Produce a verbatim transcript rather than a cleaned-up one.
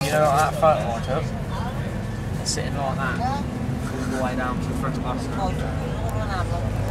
You know, like that photo I took? Sitting like that, all the way down to the front of us.